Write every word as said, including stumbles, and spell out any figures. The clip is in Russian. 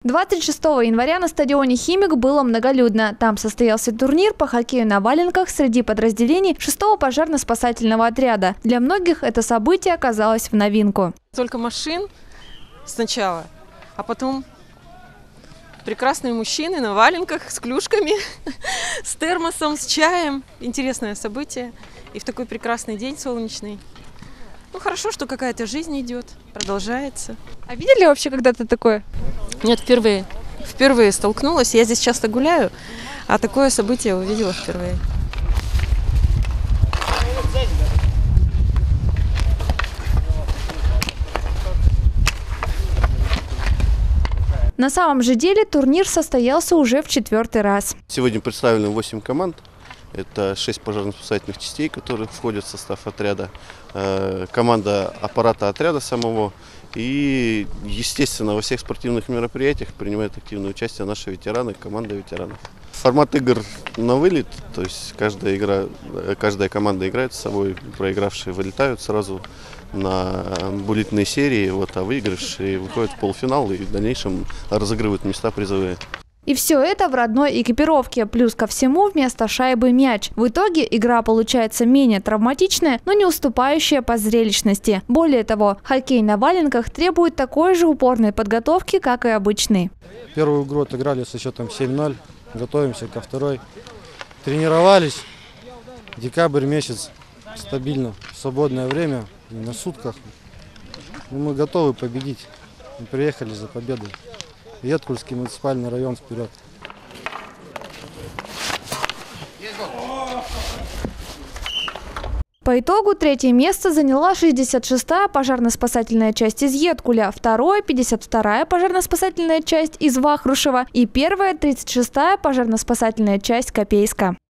двадцать шестого января на стадионе «Химик» было многолюдно. Там состоялся турнир по хоккею на валенках среди подразделений шестого пожарно-спасательного отряда. Для многих это событие оказалось в новинку. Только машин сначала, а потом прекрасные мужчины на валенках с клюшками, с термосом, с чаем. Интересное событие. И в такой прекрасный день солнечный. Ну, хорошо, что какая-то жизнь идет, продолжается. А видели вообще когда-то такое? Нет, впервые. Впервые столкнулась. Я здесь часто гуляю, а такое событие увидела впервые. На самом же деле турнир состоялся уже в четвертый раз. Сегодня представлены восемь команд. Это шесть пожарно-спасательных частей, которые входят в состав отряда, команда аппарата отряда самого. И, естественно, во всех спортивных мероприятиях принимают активное участие наши ветераны, команда ветеранов. Формат игр на вылет, то есть каждая игра, каждая команда играет с собой, проигравшие вылетают сразу на буллетные серии, вот, а выигравшие выходят в полуфинал и в дальнейшем разыгрывают места призовые. И все это в родной экипировке. Плюс ко всему вместо шайбы мяч. В итоге игра получается менее травматичная, но не уступающая по зрелищности. Более того, хоккей на валенках требует такой же упорной подготовки, как и обычный. Первую игру отыграли со счетом семь ноль. Готовимся ко второй. Тренировались. Декабрь месяц. Стабильно. В свободное время. И на сутках. И мы готовы победить. Мы приехали за победой. Веткульский муниципальный район вперед. По итогу третье место заняла шестьдесят шестая пожарно-спасательная часть из Еткуля, второе – пятьдесят вторая пожарно-спасательная часть из Вахрушева и первая – тридцать шестая пожарно-спасательная часть Копейска.